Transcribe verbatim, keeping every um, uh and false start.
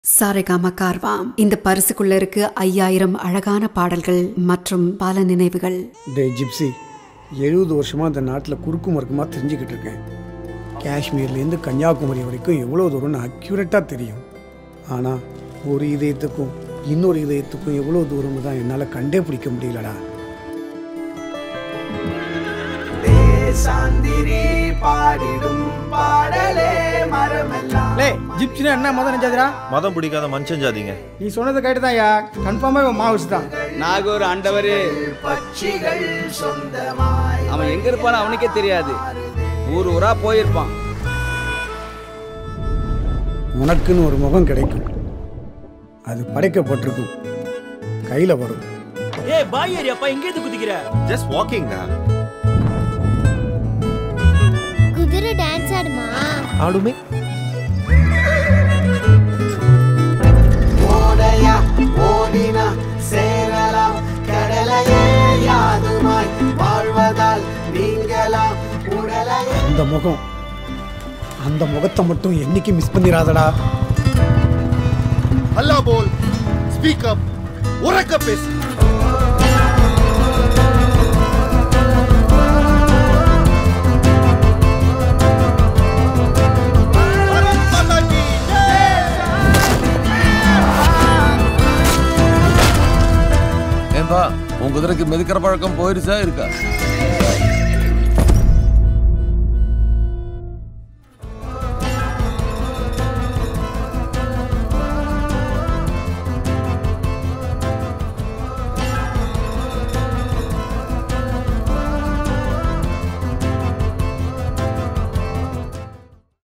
சாரேகாமா கார்வாம். இந்த பரிசுக்குள்ள இருக்கு ஐயாயிரம் அழகான பாடல்கள் மற்றும் பல நினைவுகள். டே ஜிப்சி, எழுபது வருஷமா அந்த நாட்டில் குறுக்கு மறுக்குமா தெரிஞ்சுக்கிட்டு இருக்கேன். காஷ்மீர்லேருந்து கன்னியாகுமரி வரைக்கும் எவ்வளோ தூரம்னு அக்யூரேட்டாக தெரியும். ஆனால் ஒரு இதயத்துக்கும் இன்னொரு இதயத்துக்கும் எவ்வளோ தூரம்னு தான் என்னால் கண்டே பிடிக்க முடியலடா. மதம் பிடிக்காத மனுஷன் ஜாதிங்க. நீ சொன்னதை கேட்டுதான்யா, கன்ஃபார்மா இவன் மாவுஸ் தான். நாகூர் ஆண்டவர் அவன் எங்க இருப்பான்னு அவனுக்கே தெரியாது. ஊர் ஊரா போயிருப்பான். உனக்குன்னு ஒரு முகம் கிடைக்கும், அது படைக்கப்பட்டிருக்கும், கையில வரும். ஏய் பாய் ஏரியாப்பா, எங்க இருந்து குதிக்கிற? ஜஸ்ட் வாக்கிங் டா. குதிரை டான்ஸ் ஆடுமா? ஆடுமே. ஓடையா ஓடினா சேரலாம் கடலையே யாதுமாய் வாழ்வதால் நீங்களாம் உடலையே. அந்த முகம், அந்த முகத்தை மட்டும் என்னைக்கு மிஸ் பண்ணிராதடா. அல்லாஹ் போல், ஸ்பீக் அப், உரக்க பேசு. உன் குதிரைக்கு மெதுக்கிற பழக்கம் போயிருச்சா இருக்கா?